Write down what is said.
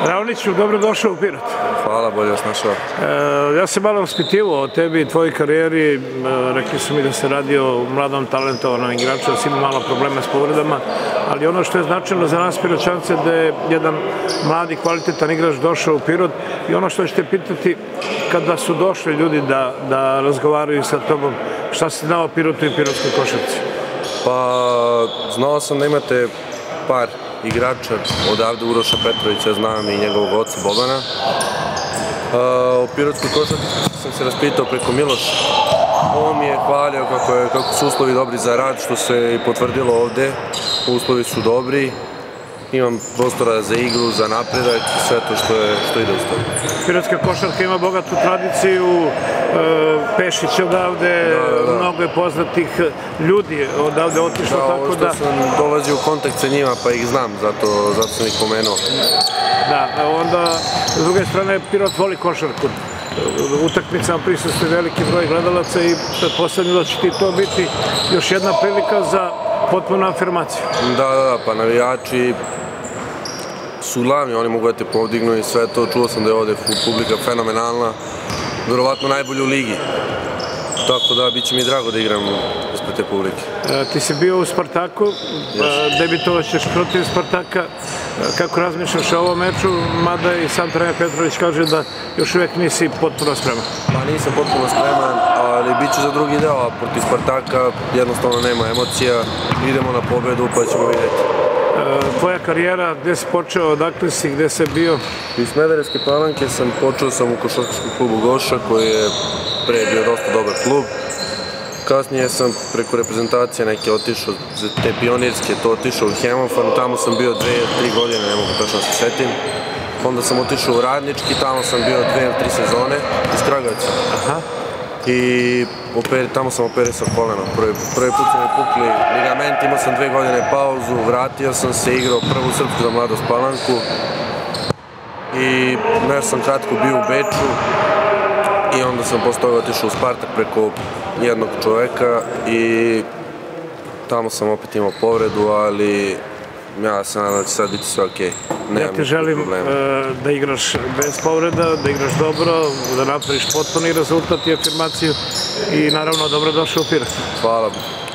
Raoniću, dobrodošao u Pirot. Hvala, bolje vas našao. Ja se malo raspitivao o tebi i tvojoj karijeri. Rekli su mi da se radi o mladom talentovanom igraču, da si ima malo problema s povredama, ali ono što je značajno za nas Piroćance da je jedan mladi, kvalitetan igrač došao u Pirot i ono što ćete pitati kada su došli ljudi da razgovaraju sa tobom, šta si znao o Pirotu i pirotskoj košarci? Pa, znao sam da imate par igrača odavde, Uroša Petrovića, znam i njegovog oca Bogana. O pirotskoj košarci sam se raspitao preko Miloša. On mi je hvalio kako su uslovi dobri za rad, što se i potvrdilo ovde. Uslovi su dobri, imam prostora za igru, za napredak i sve to što ide uz to. Pirotska košarka ima bogatu tradiciju, Pešić odavde, mnogo je poznatih ljudi odavde otišlo, tako da... Ovo što sam dolazio u kontakt sa njima, pa ih znam, zato sam ih pomenuo. Da, onda, s druge strane, Pirot voli košarku. Utakmicama prisustuje veliki broj gledalaca i pretpostavljam da će ti to biti još jedna prilika za potpunu afirmaciju. Da, pa navijači su glavni, oni mogu da te podignu i sve to. Čuo sam da je ovde publika fenomenalna, verovatno najbolji u ligi. Tako da, bit će mi drago da igram ispred te publike. Ti si bio u Spartaku, debitovaćeš protiv Spartaka. Kako razmišljaš o ovom meču, mada i sam trener Petrović kaže da još uvijek nisi potpuno spreman? Pa nisam potpuno spreman, ali bit ću za drugi deo, a protiv Spartaka jednostavno nema emocija. Idemo na pobedu pa ćemo vidjeti. Tvoja karijera, gde si počeo, odakle si, gde si bio? Iz Smederevske Palanke počeo sam u košarkaškom klubu Goša, koji je pre bio dosta dobar klub. Kasnije sam preko reprezentacije neke otišao, za te pionirske, to otišao u Hemonfan, tamo sam bio 2-3 godine, ne mogu tačno se setim. Onda sam otišao u Radnički, tamo sam bio 2 ili 3 sezone iz Kragujevca. I tamo sam operisao koleno. Prvi put su mi pukli ligament, imao sam 2 godine pauzu, vratio sam se, igrao prvu srpsku za Mladost Palanku. I nešto sam kratko bio u Beču. I onda sam posle toga otišao u Spartak preko jednog čoveka i tamo sam opet imao povredu, ali ja se nadam da će sad biti sve okej. Ja ti želim da igraš bez povreda, da igraš dobro, da napraviš potpuni rezultat i afirmaciju i naravno dobrodošao u Pirot. Hvala.